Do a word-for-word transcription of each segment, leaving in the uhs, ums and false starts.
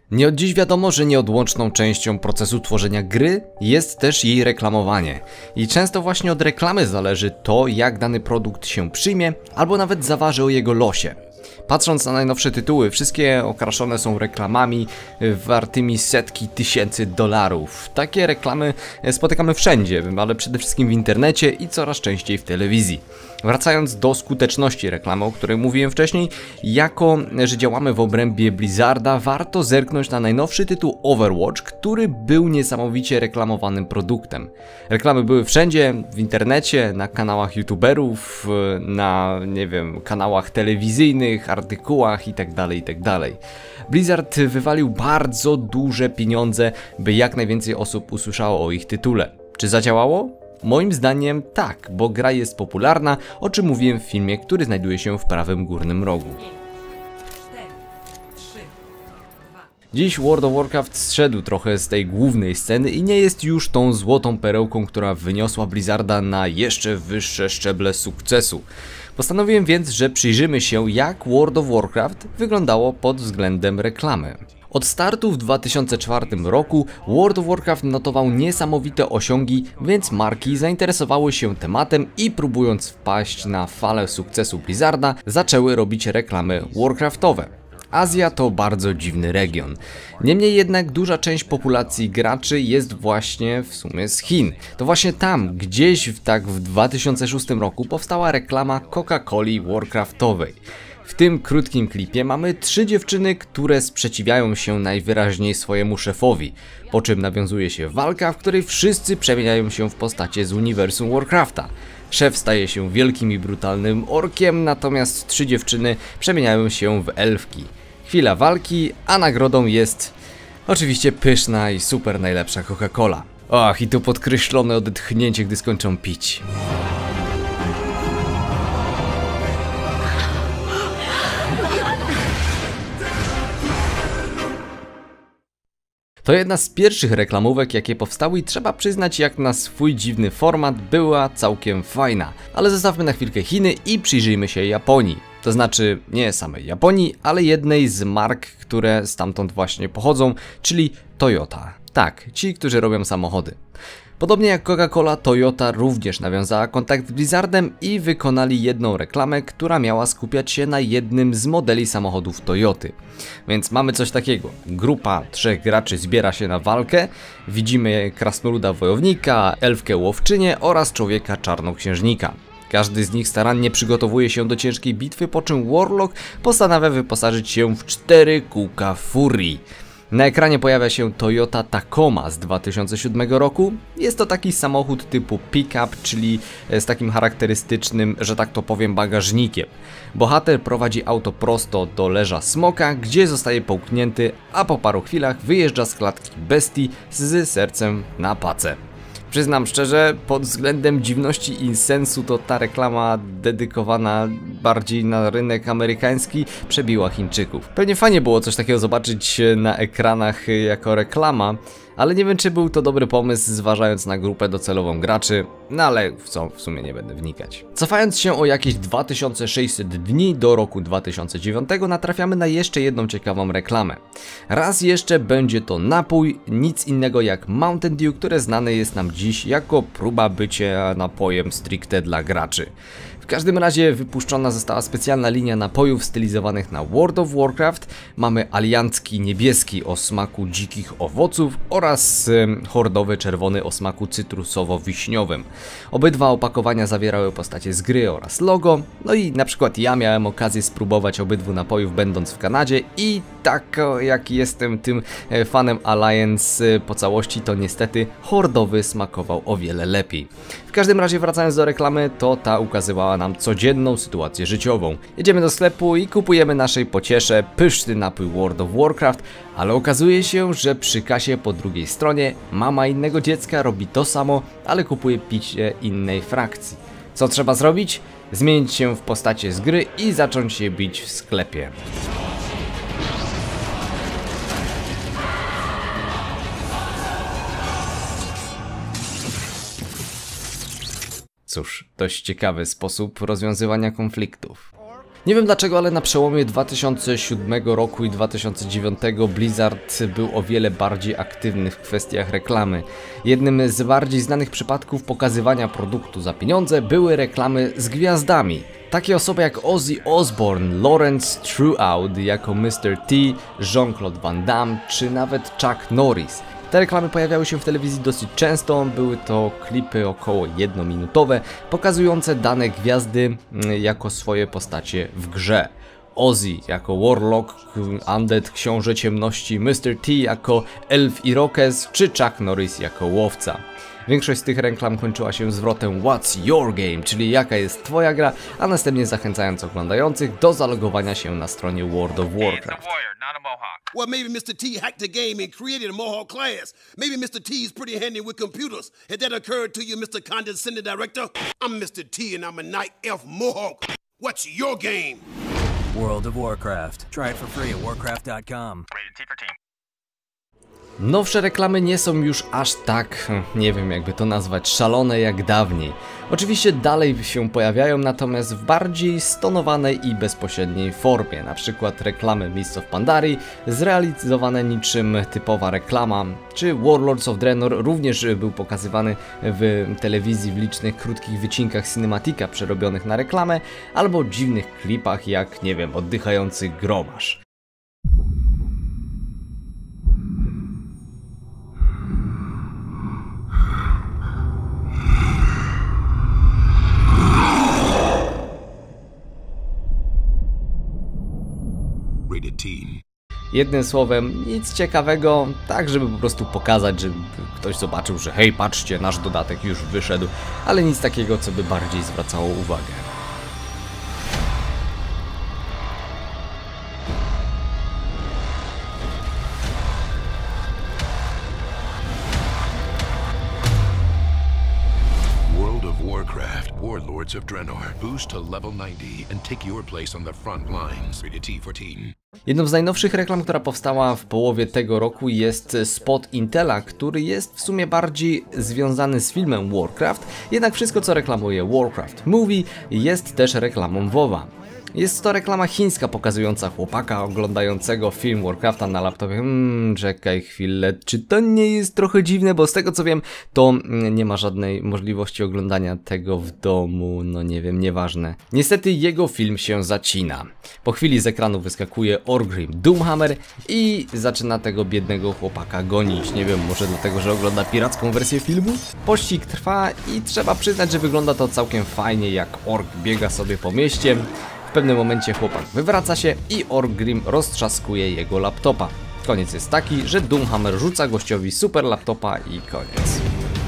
Nie od dziś wiadomo, że nieodłączną częścią procesu tworzenia gry jest też jej reklamowanie. I często właśnie od reklamy zależy to, jak dany produkt się przyjmie, albo nawet zaważy o jego losie. Patrząc na najnowsze tytuły, wszystkie okraszone są reklamami wartymi setki tysięcy dolarów. Takie reklamy spotykamy wszędzie, ale przede wszystkim w internecie i coraz częściej w telewizji. Wracając do skuteczności reklamy, o której mówiłem wcześniej, jako że działamy w obrębie Blizzarda, warto zerknąć na najnowszy tytuł Overwatch, który był niesamowicie reklamowanym produktem. Reklamy były wszędzie, w internecie, na kanałach youtuberów, na, nie wiem, kanałach telewizyjnych, artykułach itd., itd. Blizzard wywalił bardzo duże pieniądze, by jak najwięcej osób usłyszało o ich tytule. Czy zadziałało? Moim zdaniem tak, bo gra jest popularna, o czym mówiłem w filmie, który znajduje się w prawym górnym rogu. Dziś World of Warcraft zszedł trochę z tej głównej sceny i nie jest już tą złotą perełką, która wyniosła Blizzarda na jeszcze wyższe szczeble sukcesu. Postanowiłem więc, że przyjrzymy się, jak World of Warcraft wyglądało pod względem reklamy. Od startu w dwa tysiące czwartym roku World of Warcraft notował niesamowite osiągi, więc marki zainteresowały się tematem i próbując wpaść na falę sukcesu Blizzarda, zaczęły robić reklamy warcraftowe. Azja to bardzo dziwny region. Niemniej jednak duża część populacji graczy jest właśnie w sumie z Chin. To właśnie tam, gdzieś w, tak w dwa tysiące szóstym roku powstała reklama Coca-Coli warcraftowej. W tym krótkim klipie mamy trzy dziewczyny, które sprzeciwiają się najwyraźniej swojemu szefowi, po czym nawiązuje się walka, w której wszyscy przemieniają się w postacie z uniwersum Warcrafta. Szef staje się wielkim i brutalnym orkiem, natomiast trzy dziewczyny przemieniają się w elfki. Chwila walki, a nagrodą jest oczywiście pyszna i super najlepsza Coca-Cola. Ach, i to podkreślone odetchnięcie, gdy skończą pić. To jedna z pierwszych reklamówek, jakie powstały i trzeba przyznać, jak na swój dziwny format była całkiem fajna. Ale zostawmy na chwilkę Chiny i przyjrzyjmy się Japonii. To znaczy nie samej Japonii, ale jednej z mark, które stamtąd właśnie pochodzą, czyli Toyota. Tak, ci, którzy robią samochody. Podobnie jak Coca-Cola, Toyota również nawiązała kontakt z Blizzardem i wykonali jedną reklamę, która miała skupiać się na jednym z modeli samochodów Toyoty. Więc mamy coś takiego. Grupa trzech graczy zbiera się na walkę, widzimy krasnoluda wojownika, elfkę łowczynię oraz człowieka czarnoksiężnika. Każdy z nich starannie przygotowuje się do ciężkiej bitwy, po czym Warlock postanawia wyposażyć się w cztery kółka furii. Na ekranie pojawia się Toyota Tacoma z dwa tysiące siódmego roku. Jest to taki samochód typu pick-up, czyli z takim charakterystycznym, że tak to powiem, bagażnikiem. Bohater prowadzi auto prosto do leża smoka, gdzie zostaje połknięty, a po paru chwilach wyjeżdża z klatki bestii z sercem na pace. Przyznam szczerze, pod względem dziwności i sensu to ta reklama dedykowana bardziej na rynek amerykański przebiła Chińczyków. Pewnie fajnie było coś takiego zobaczyć na ekranach jako reklama, ale nie wiem, czy był to dobry pomysł, zważając na grupę docelową graczy, no ale w co w sumie nie będę wnikać. Cofając się o jakieś dwa tysiące sześćset dni do roku dwa tysiące dziewiątego natrafiamy na jeszcze jedną ciekawą reklamę. Raz jeszcze będzie to napój, nic innego jak Mountain Dew, które znane jest nam dziś jako próba bycia napojem stricte dla graczy. W każdym razie wypuszczona została specjalna linia napojów stylizowanych na World of Warcraft. Mamy aliancki niebieski o smaku dzikich owoców oraz y, hordowy czerwony o smaku cytrusowo-wiśniowym. Obydwa opakowania zawierały postacie z gry oraz logo. No i na przykład ja miałem okazję spróbować obydwu napojów będąc w Kanadzie i tak jak jestem tym fanem Alliance po całości, to niestety hordowy smakował o wiele lepiej. W każdym razie wracając do reklamy, to ta ukazywała nam codzienną sytuację życiową. Jedziemy do sklepu i kupujemy naszej pociesze pyszny napój World of Warcraft, ale okazuje się, że przy kasie po drugiej stronie mama innego dziecka robi to samo, ale kupuje picie innej frakcji. Co trzeba zrobić? Zmienić się w postacie z gry i zacząć się bić w sklepie. Cóż, dość ciekawy sposób rozwiązywania konfliktów. Nie wiem dlaczego, ale na przełomie dwa tysiące siódmego roku i dwa tysiące dziewiątego Blizzard był o wiele bardziej aktywny w kwestiach reklamy. Jednym z bardziej znanych przypadków pokazywania produktu za pieniądze były reklamy z gwiazdami. Takie osoby jak Ozzy Osbourne, Lawrence Throughout jako mister T, Jean-Claude Van Damme czy nawet Chuck Norris. Te reklamy pojawiały się w telewizji dosyć często, były to klipy około jednominutowe, pokazujące dane gwiazdy jako swoje postacie w grze. Ozzy jako Warlock, Undead Książę Ciemności, mister T jako Elf Irokez czy Chuck Norris jako Łowca. Większość z tych reklam kończyła się zwrotem What's your game, czyli jaka jest twoja gra, a następnie zachęcając oglądających do zalogowania się na stronie World of Warcraft. Well, maybe mister T hacked the game and created a Mohawk class. Maybe mister T is pretty handy with computers. Has that occurred to you, mister Condescending Director? I'm mister T and I'm a Night Elf Mohawk. What's your game? World of Warcraft. Try it for free at warcraft dot com. Rated T for Team. Nowsze reklamy nie są już aż tak, nie wiem jakby to nazwać, szalone jak dawniej. Oczywiście dalej się pojawiają, natomiast w bardziej stonowanej i bezpośredniej formie. Na przykład reklamy Mists of Pandarii, zrealizowane niczym typowa reklama, czy Warlords of Draenor również był pokazywany w telewizji w licznych krótkich wycinkach cinematika przerobionych na reklamę, albo dziwnych klipach jak, nie wiem, oddychający grobarz. Jednym słowem, nic ciekawego, tak żeby po prostu pokazać, żeby ktoś zobaczył, że hej, patrzcie, nasz dodatek już wyszedł, ale nic takiego, co by bardziej zwracało uwagę. World of Warcraft, Warlords of Draenor. Boost to level ninety and take your place on the front lines. Rated T fourteen. Jedną z najnowszych reklam, która powstała w połowie tego roku, jest spot Intela, który jest w sumie bardziej związany z filmem Warcraft, jednak wszystko co reklamuje Warcraft Movie jest też reklamą WoWa. Jest to reklama chińska pokazująca chłopaka oglądającego film Warcrafta na laptopie. Hmm, czekaj chwilę, czy to nie jest trochę dziwne, bo z tego co wiem, to nie ma żadnej możliwości oglądania tego w domu, no nie wiem, nieważne. Niestety jego film się zacina. Po chwili z ekranu wyskakuje Orgrim Doomhammer i zaczyna tego biednego chłopaka gonić. Nie wiem, może dlatego, że ogląda piracką wersję filmu? Pościg trwa i trzeba przyznać, że wygląda to całkiem fajnie, jak ork biega sobie po mieście. W pewnym momencie chłopak wywraca się i Orgrim roztrzaskuje jego laptopa. Koniec jest taki, że Doomhammer rzuca gościowi super laptopa i koniec.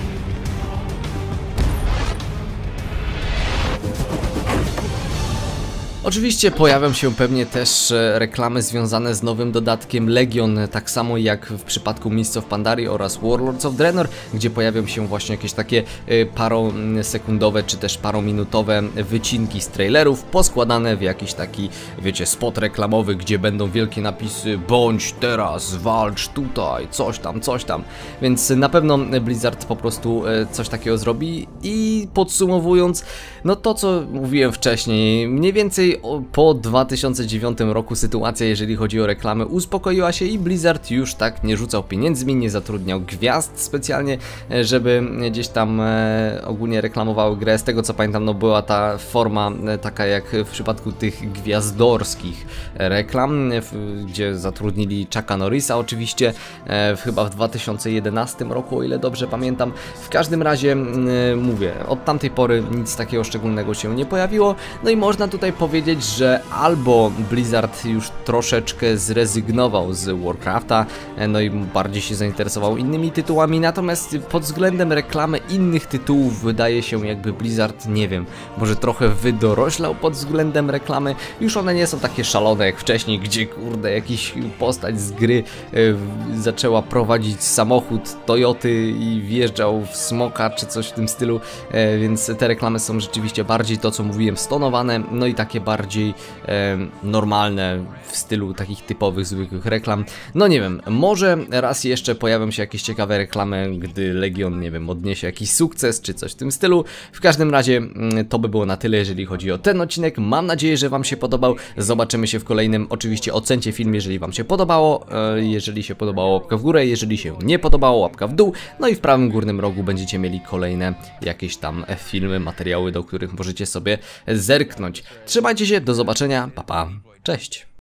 Oczywiście pojawią się pewnie też reklamy związane z nowym dodatkiem Legion, tak samo jak w przypadku Mists of Pandarii oraz Warlords of Draenor, gdzie pojawią się właśnie jakieś takie parosekundowe czy też parominutowe wycinki z trailerów, poskładane w jakiś taki, wiecie, spot reklamowy, gdzie będą wielkie napisy bądź teraz, walcz tutaj, coś tam, coś tam. Więc na pewno Blizzard po prostu coś takiego zrobi i podsumowując, no to co mówiłem wcześniej, mniej więcej po dwa tysiące dziewiątym roku sytuacja, jeżeli chodzi o reklamy, uspokoiła się i Blizzard już tak nie rzucał pieniędzmi, nie zatrudniał gwiazd specjalnie, żeby gdzieś tam e, ogólnie reklamowały grę. Z tego co pamiętam, no była ta forma e, taka jak w przypadku tych gwiazdorskich reklam, e, w, gdzie zatrudnili Chucka Norrisa oczywiście, e, w, chyba w dwa tysiące jedenastym roku, o ile dobrze pamiętam. W każdym razie e, mówię, od tamtej pory nic takiego szczególnego się nie pojawiło, no i można tutaj powiedzieć, że albo Blizzard już troszeczkę zrezygnował z Warcrafta, no i bardziej się zainteresował innymi tytułami, natomiast pod względem reklamy innych tytułów wydaje się, jakby Blizzard, nie wiem, może trochę wydoroślał pod względem reklamy. Już one nie są takie szalone jak wcześniej, gdzie kurde jakiś postać z gry e, zaczęła prowadzić samochód Toyoty i wjeżdżał w smoka czy coś w tym stylu, e, więc te reklamy są rzeczywiście bardziej to co mówiłem stonowane, no i takie bardziej bardziej e, normalne w stylu takich typowych, zwykłych reklam. No nie wiem, może raz jeszcze pojawią się jakieś ciekawe reklamy, gdy Legion, nie wiem, odniesie jakiś sukces, czy coś w tym stylu. W każdym razie to by było na tyle, jeżeli chodzi o ten odcinek. Mam nadzieję, że Wam się podobał. Zobaczymy się w kolejnym. Oczywiście ocencie film, jeżeli Wam się podobało. Jeżeli się podobało, łapka w górę. Jeżeli się nie podobało, łapka w dół. No i w prawym górnym rogu będziecie mieli kolejne jakieś tam filmy, materiały, do których możecie sobie zerknąć. Trzymajcie się, do zobaczenia, pa pa, cześć.